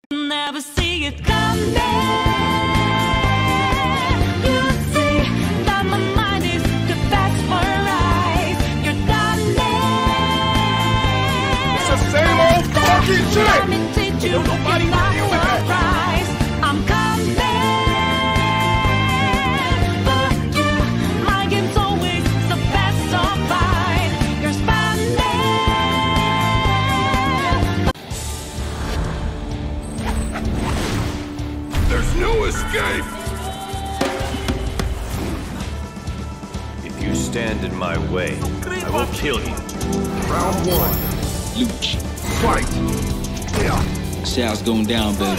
Never see it coming. You see that my mind is the best for right. You're done. It's the same old fucking shit. Don't nobody deal with that. I'm coming for you. My game's always the best of mine. You're spending. There's no escape! If you stand in my way, I will kill you. Round one. Luch. Fight! Yeah. Sales going down, baby.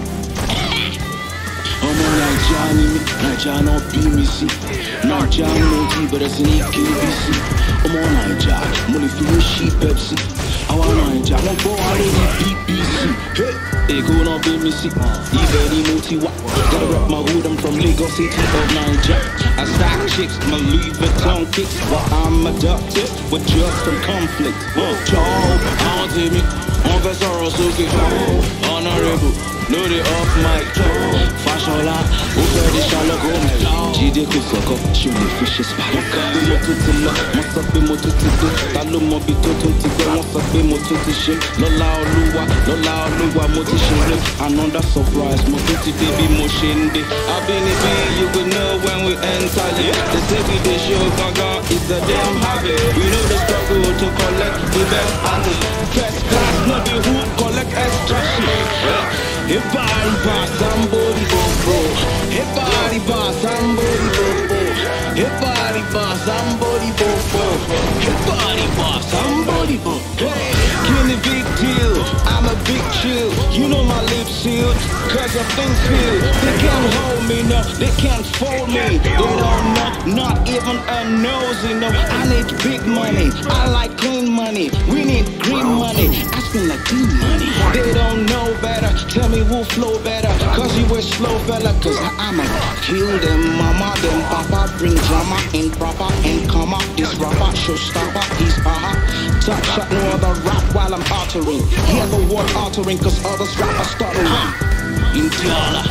I'm on like Johnny, not BMC. Not Johnny, no G, but it's an EKBC. I'm on like John, money for your sheep, Pepsi. I want like John, I'm for all of BBC. Hey, go on BMC. Even Moti Wap. Gotta rep my hood, I'm from Lagos City of Niger. I stack chicks, my Louis Vuitton kicks. But I'm adopted, with just from conflict. Ciao, I want me. On fait ça, on se kiffe. Honorable, loaded off mic. Fashion là, au cœur des Charles-Gomez. J'ai des coups de coq, je suis les fichiers spy. Mon tout est là, mon sapé, mon tout est deux. T'as le mobito, tout est deux. Mon sapé, mon tout est shit. Lola Oluwa, mon tout shit. Another surprise, mon petit baby, mon shinde. I've been a bee, you will know when we enter it. They say we the show, gaga, it's a damn habit. We know the struggle to collect the best artist. First class, not the who collect extra shit. If I buy somebody go pro, if I buy somebody go pro, if I buy somebody go pro, if I buy somebody go pro. Give me big deal, I'm a big chill. You know my lips sealed, cause of things feel. They can't hold me, no, they can't fold me. They don't know, not even a nose, you know. I need big money, I like clean money. We need green money, asking like clean money. They don't know better, tell me who flow better. Cause you were slow fella, cause I'ma kill them, mama, them papa. Bring drama, improper, and come up. This rapper, showstopper, he's top shot, no other rap while I'm altering. Hear the word altering, cause others rap are stuttering. Indiana,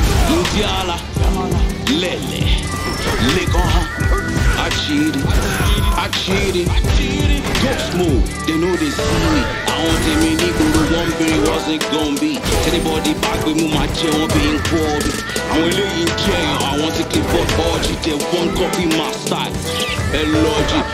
Lele, Legon, I cheated, go smooth, they know they see me. I don't think me nigga the one thing wasn't gon' be. Anybody back with me, my chair won't be in quality. I'm really in jail, I want to clip up orgy. They won't copy my style, logic.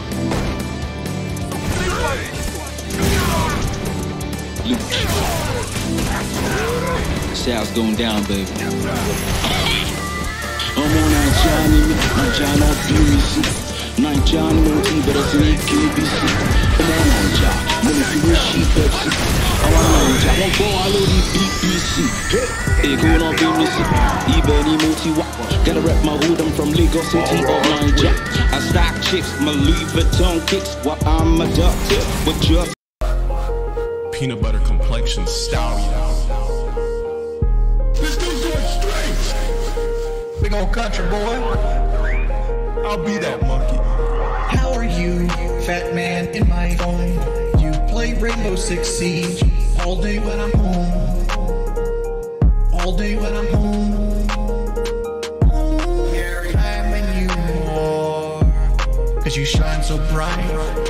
Sales going down, baby. I'm on that Johnny on BMC. Not Johnny, no T, but it's an EKBC. I'm on that John, money for your sheep, Pepsi. I want that John, I'm for all of these BBC. Hey, go on BMC. Even Moti Wap. Gotta rep my hood, I'm from Lagos City of Niger. I stack chicks, my Louis Vuitton kicks. While I'm adopted, but just peanut butter complexion stallion. This dude's going straight! Big old country boy. I'll be that monkey. How are you, fat man in my phone? You play Rainbow Six Siege all day when I'm home. All day when I'm home. Every time when you are, cause you shine so bright.